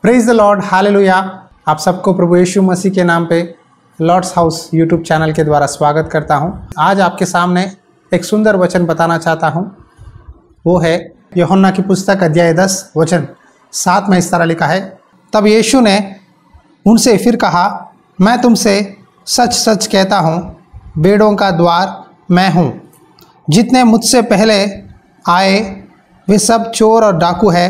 Praise the Lord, hallelujah. आप सबको प्रभु यीशु मसीह के नाम पे लॉर्ड्स हाउस यूट्यूब चैनल के द्वारा स्वागत करता हूं। आज आपके सामने एक सुंदर वचन बताना चाहता हूं। वो है यूहन्ना की पुस्तक अध्याय 10 वचन 7 में इस तरह लिखा है, तब यीशु ने उनसे फिर कहा, मैं तुमसे सच सच कहता हूँ, भेड़ों का द्वार मैं हूँ। जितने मुझसे पहले आए वे सब चोर और डाकू है,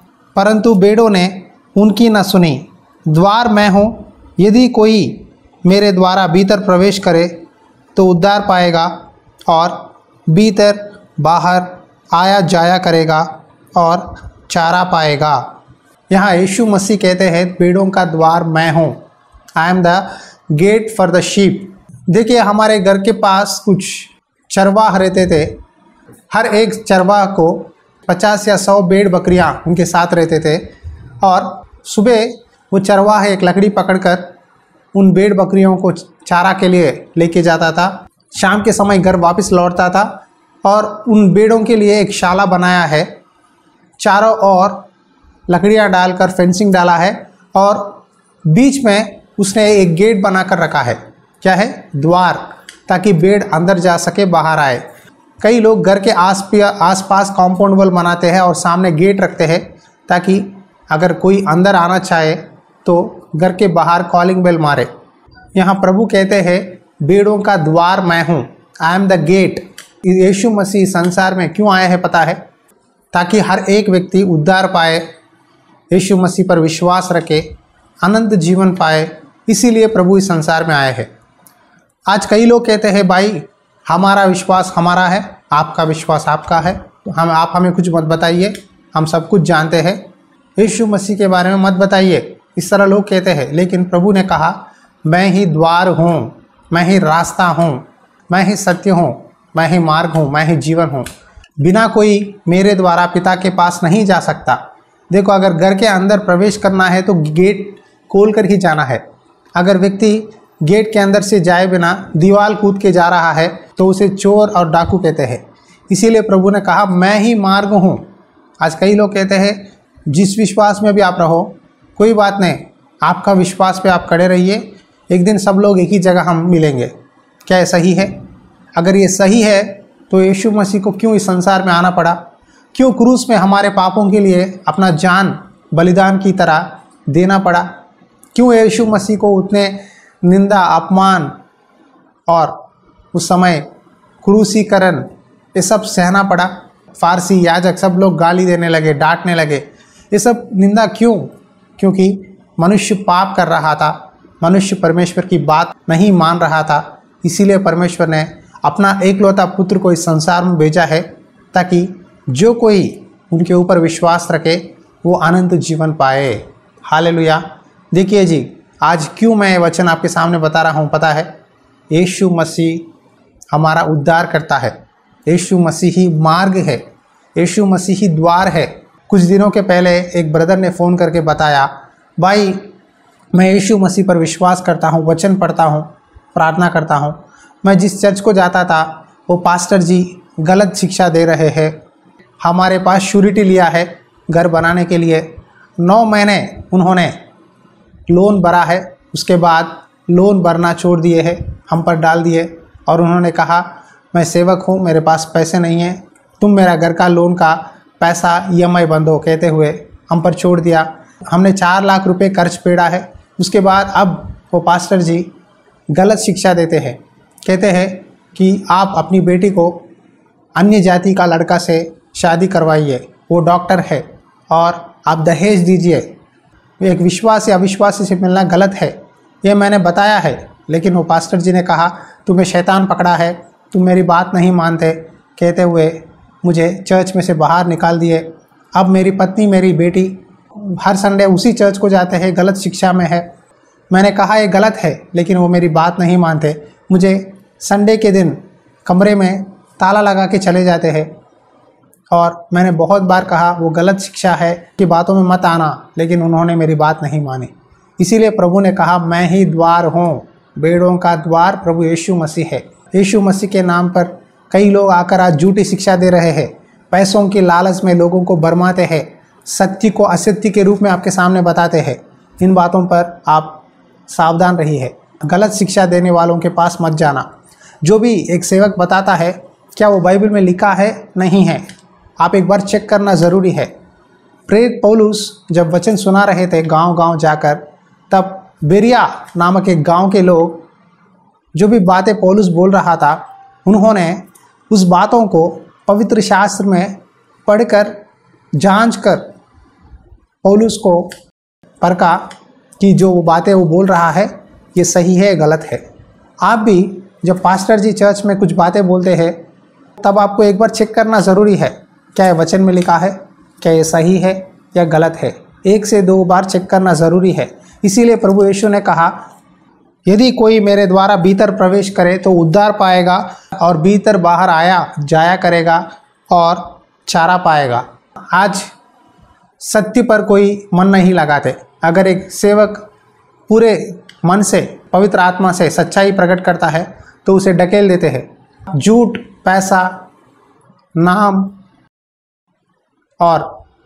परंतु भेड़ों ने उनकी न सुनी। द्वार मैं हूँ, यदि कोई मेरे द्वारा भीतर प्रवेश करे तो उद्धार पाएगा और भीतर बाहर आया जाया करेगा और चारा पाएगा। यहाँ यीशु मसीह कहते हैं, भेड़ों का द्वार मैं हूँ। I am the gate for the sheep. देखिए, हमारे घर के पास कुछ चरवाह रहते थे। हर एक चरवाह को 50 या 100 भेड़ बकरियां उनके साथ रहते थे और सुबह वो चरवाहा एक लकड़ी पकड़कर उन भेड़ बकरियों को चारा के लिए लेके जाता था। शाम के समय घर वापस लौटता था और उन भेड़ों के लिए एक शाला बनाया है। चारों ओर लकड़ियां डालकर फेंसिंग डाला है और बीच में उसने एक गेट बनाकर रखा है। क्या है? द्वार, ताकि भेड़ अंदर जा सके, बाहर आए। कई लोग घर के आसपास कॉम्पाउंड वॉल बनाते हैं और सामने गेट रखते हैं, ताकि अगर कोई अंदर आना चाहे तो घर के बाहर कॉलिंग बेल मारे। यहाँ प्रभु कहते हैं, भेड़ों का द्वार मैं हूँ। I am the gate. Yeshu Masih संसार में क्यों आए हैं पता है? ताकि हर एक व्यक्ति उद्धार पाए, यीशु मसीह पर विश्वास रखे, अनंत जीवन पाए। इसीलिए प्रभु इस संसार में आए हैं। आज कई लोग कहते हैं, भाई हमारा विश्वास हमारा है, आपका विश्वास आपका है, तो आप हमें कुछ मत बताइए, हम सब कुछ जानते हैं, यीशु मसीह के बारे में मत बताइए। इस तरह लोग कहते हैं। लेकिन प्रभु ने कहा, मैं ही द्वार हूँ, मैं ही रास्ता हूँ, मैं ही सत्य हूँ, मैं ही मार्ग हूँ, मैं ही जीवन हूँ। बिना कोई मेरे द्वारा पिता के पास नहीं जा सकता। देखो, अगर घर के अंदर प्रवेश करना है तो गेट खोल कर ही जाना है। अगर व्यक्ति गेट के अंदर से जाए बिना दीवार कूद के जा रहा है तो उसे चोर और डाकू कहते हैं। इसीलिए प्रभु ने कहा, मैं ही मार्ग हूँ। आज कई लोग कहते हैं, जिस विश्वास में भी आप रहो, कोई बात नहीं, आपका विश्वास पे आप खड़े रहिए, एक दिन सब लोग एक ही जगह हम मिलेंगे। क्या ये सही है? अगर ये सही है तो यीशु मसीह को क्यों इस संसार में आना पड़ा? क्यों क्रूस में हमारे पापों के लिए अपना जान बलिदान की तरह देना पड़ा? क्यों यीशु मसीह को उतने निंदा, अपमान और उस समय क्रूसीकरण ये सब सहना पड़ा? फारसी याजक सब लोग गाली देने लगे, डांटने लगे। ये सब निंदा क्यों? क्योंकि मनुष्य पाप कर रहा था, मनुष्य परमेश्वर की बात नहीं मान रहा था। इसीलिए परमेश्वर ने अपना एकलौता पुत्र को इस संसार में भेजा है, ताकि जो कोई उनके ऊपर विश्वास रखे वो अनंत जीवन पाए। हालेलुया। देखिए जी, आज क्यों मैं ये वचन आपके सामने बता रहा हूँ पता है? यीशु मसीह हमारा उद्धार करता है। यीशु मसीह ही मार्ग है, यीशु मसीह ही द्वार है। कुछ दिनों के पहले एक ब्रदर ने फ़ोन करके बताया, भाई मैं यीशु मसीह पर विश्वास करता हूँ, वचन पढ़ता हूँ, प्रार्थना करता हूँ। मैं जिस चर्च को जाता था वो पास्टर जी गलत शिक्षा दे रहे हैं। हमारे पास श्योरिटी लिया है घर बनाने के लिए, 9 महीने उन्होंने लोन भरा है, उसके बाद लोन भरना छोड़ दिए है, हम पर डाल दिए और उन्होंने कहा, मैं सेवक हूँ, मेरे पास पैसे नहीं हैं, तुम मेरा घर का लोन का पैसा EMI बंद हो, कहते हुए हम पर छोड़ दिया। हमने 4 लाख रुपए कर्ज पेड़ा है। उसके बाद अब वो पास्टर जी गलत शिक्षा देते हैं, कहते हैं कि आप अपनी बेटी को अन्य जाति का लड़का से शादी करवाइए, वो डॉक्टर है, और आप दहेज दीजिए। एक विश्वासी अविश्वासी से मिलना गलत है, ये मैंने बताया है। लेकिन वो पास्टर जी ने कहा, तुम्हें शैतान पकड़ा है, तुम मेरी बात नहीं मानते, कहते हुए मुझे चर्च में से बाहर निकाल दिए। अब मेरी पत्नी, मेरी बेटी हर संडे उसी चर्च को जाते हैं, गलत शिक्षा में है। मैंने कहा ये गलत है, लेकिन वो मेरी बात नहीं मानते। मुझे संडे के दिन कमरे में ताला लगा के चले जाते हैं और मैंने बहुत बार कहा वो गलत शिक्षा है कि बातों में मत आना, लेकिन उन्होंने मेरी बात नहीं मानी। इसीलिए प्रभु ने कहा, मैं ही द्वार हूँ। भेड़ों का द्वार प्रभु यीशु मसीह है। यीशु मसीह के नाम पर कई लोग आकर आज झूठी शिक्षा दे रहे हैं, पैसों के लालच में लोगों को भरमाते हैं, सत्य को असत्य के रूप में आपके सामने बताते हैं। इन बातों पर आप सावधान रहिए। गलत शिक्षा देने वालों के पास मत जाना। जो भी एक सेवक बताता है, क्या वो बाइबल में लिखा है नहीं है, आप एक बार चेक करना ज़रूरी है। प्रेरित पौलुस जब वचन सुना रहे थे गांव-गांव जाकर, तब बेरिया नामक एक गांव के लोग जो भी बातें पौलुस बोल रहा था, उन्होंने उस बातों को पवित्र शास्त्र में पढ़कर जांच कर पौलुस को परखा कि जो बातें वो बोल रहा है ये सही है गलत है। आप भी जब पास्टर जी चर्च में कुछ बातें बोलते हैं, तब आपको एक बार चेक करना ज़रूरी है, क्या ये वचन में लिखा है, क्या ये सही है या गलत है। 1 से 2 बार चेक करना ज़रूरी है। इसीलिए प्रभु यीशु ने कहा, यदि कोई मेरे द्वारा भीतर प्रवेश करे तो उद्धार पाएगा और भीतर बाहर आया जाया करेगा और चारा पाएगा। आज सत्य पर कोई मन नहीं लगाते। अगर एक सेवक पूरे मन से पवित्र आत्मा से सच्चाई प्रकट करता है तो उसे ढकेल देते हैं। झूठ, पैसा, नाम और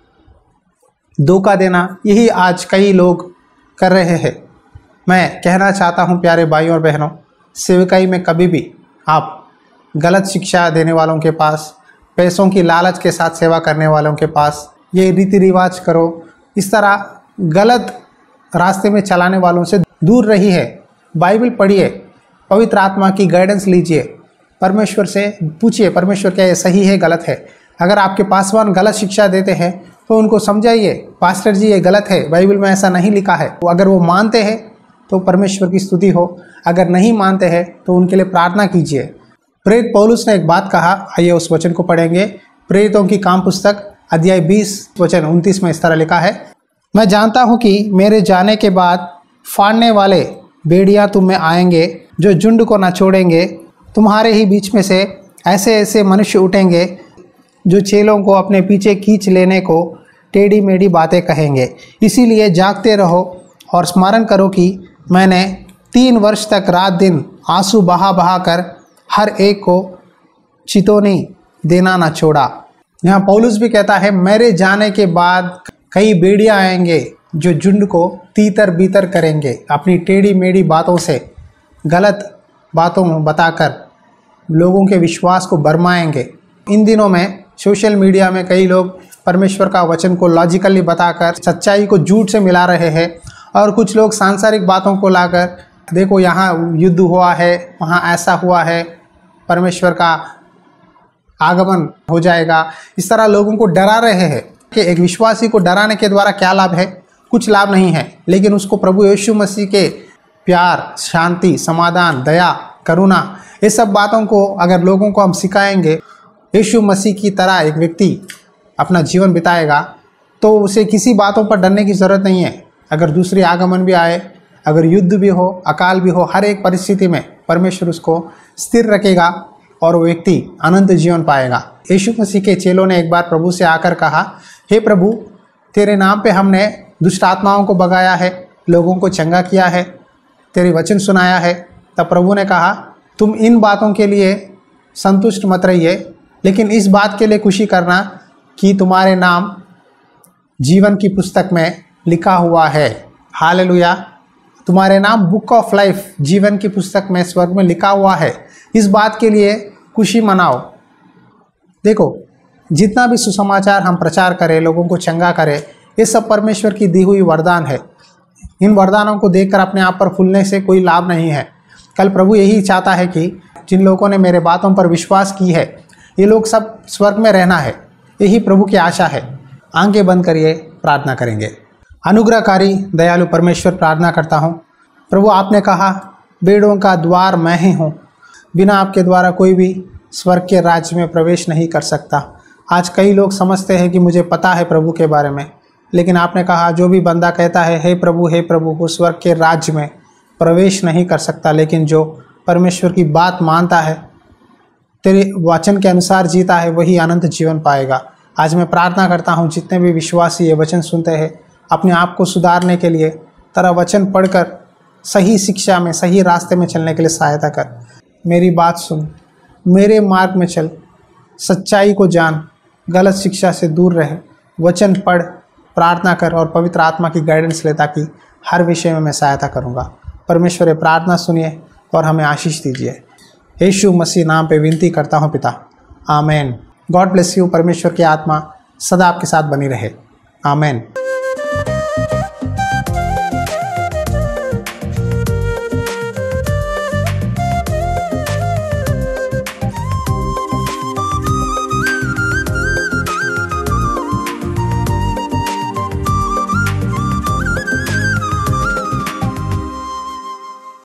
धोखा देना, यही आज कई लोग कर रहे हैं। मैं कहना चाहता हूं प्यारे भाइयों और बहनों, सेवकाई में कभी भी आप गलत शिक्षा देने वालों के पास, पैसों की लालच के साथ सेवा करने वालों के पास, ये रीति रिवाज करो, इस तरह गलत रास्ते में चलाने वालों से दूर रहिए। बाइबल पढ़िए, पवित्र आत्मा की गाइडेंस लीजिए, परमेश्वर से पूछिए, परमेश्वर क्या ये सही है गलत है। अगर आपके पासवान गलत शिक्षा देते हैं तो उनको समझाइए, पास्टर जी ये गलत है, बाइबल में ऐसा नहीं लिखा है। अगर वो मानते हैं तो परमेश्वर की स्तुति हो, अगर नहीं मानते हैं तो उनके लिए प्रार्थना कीजिए। प्रेरित पौलुस ने एक बात कहा, आइए उस वचन को पढ़ेंगे। प्रेरितों की काम पुस्तक अध्याय 20 वचन 29 में इस तरह लिखा है, मैं जानता हूँ कि मेरे जाने के बाद फाड़ने वाले भेड़िया तुम में आएंगे जो झुंड को न छोड़ेंगे। तुम्हारे ही बीच में से ऐसे ऐसे मनुष्य उठेंगे जो चेलों को अपने पीछे खींच लेने को टेढ़ी मेढ़ी बातें कहेंगे। इसीलिए जागते रहो और स्मरण करो कि मैंने 3 वर्ष तक रात दिन आंसू बहा बहा कर हर एक को चितौनी देना न छोड़ा। यहाँ पौलुस भी कहता है, मेरे जाने के बाद कई भेड़िया आएंगे जो झुंड को तीतर बीतर करेंगे, अपनी टेढ़ी मेढ़ी बातों से, गलत बातों में बताकर लोगों के विश्वास को भरमाएंगे। इन दिनों में सोशल मीडिया में कई लोग परमेश्वर का वचन को लॉजिकली बताकर सच्चाई को झूठ से मिला रहे हैं, और कुछ लोग सांसारिक बातों को लाकर, देखो यहाँ युद्ध हुआ है, वहाँ ऐसा हुआ है, परमेश्वर का आगमन हो जाएगा, इस तरह लोगों को डरा रहे हैं। कि एक विश्वासी को डराने के द्वारा क्या लाभ है? कुछ लाभ नहीं है, लेकिन उसको प्रभु यीशु मसीह के प्यार, शांति, समाधान, दया, करुणा, ये सब बातों को अगर लोगों को हम सिखाएंगे, यीशु मसीह की तरह एक व्यक्ति अपना जीवन बिताएगा तो उसे किसी बातों पर डरने की ज़रूरत नहीं है। अगर दूसरी आगमन भी आए, अगर युद्ध भी हो, अकाल भी हो, हर एक परिस्थिति में परमेश्वर उसको स्थिर रखेगा और वो व्यक्ति अनंत जीवन पाएगा। यीशु मसीह के चेलों ने एक बार प्रभु से आकर कहा, हे प्रभु, तेरे नाम पे हमने दुष्ट आत्माओं को भगाया है, लोगों को चंगा किया है, तेरे वचन सुनाया है। तब प्रभु ने कहा, तुम इन बातों के लिए संतुष्ट मत रहिए, लेकिन इस बात के लिए खुशी करना कि तुम्हारे नाम जीवन की पुस्तक में लिखा हुआ है। हालेलुया, तुम्हारे नाम बुक ऑफ लाइफ, जीवन की पुस्तक में स्वर्ग में लिखा हुआ है। इस बात के लिए खुशी मनाओ। देखो, जितना भी सुसमाचार हम प्रचार करें, लोगों को चंगा करें, ये सब परमेश्वर की दी हुई वरदान है। इन वरदानों को देखकर अपने आप पर फूलने से कोई लाभ नहीं है। कल प्रभु यही चाहता है कि जिन लोगों ने मेरे बातों पर विश्वास की है, ये लोग सब स्वर्ग में रहना है। यही प्रभु की आशा है। आंखें बंद करिए, प्रार्थना करेंगे। अनुग्रहकारी दयालु परमेश्वर, प्रार्थना करता हूँ प्रभु, आपने कहा भेड़ों का द्वार मैं ही हूँ, बिना आपके द्वारा कोई भी स्वर्ग के राज्य में प्रवेश नहीं कर सकता। आज कई लोग समझते हैं कि मुझे पता है प्रभु के बारे में, लेकिन आपने कहा जो भी बंदा कहता है हे प्रभु वो स्वर्ग के राज्य में प्रवेश नहीं कर सकता, लेकिन जो परमेश्वर की बात मानता है, तेरे वचन के अनुसार जीता है, वही अनंत जीवन पाएगा। आज मैं प्रार्थना करता हूँ जितने भी विश्वासी ये वचन सुनते हैं, अपने आप को सुधारने के लिए तेरा वचन पढ़कर सही शिक्षा में, सही रास्ते में चलने के लिए सहायता कर। मेरी बात सुन, मेरे मार्ग में चल, सच्चाई को जान, गलत शिक्षा से दूर रहे, वचन पढ़, प्रार्थना कर और पवित्र आत्मा की गाइडेंस ले, ताकि हर विषय में मैं सहायता करूँगा। परमेश्वर ये प्रार्थना सुनिए और हमें आशीष दीजिए। यीशु मसीह नाम पे विनती करता हूँ पिता, आमेन। God bless you. परमेश्वर की आत्मा सदा आपके साथ बनी रहे, आमेन।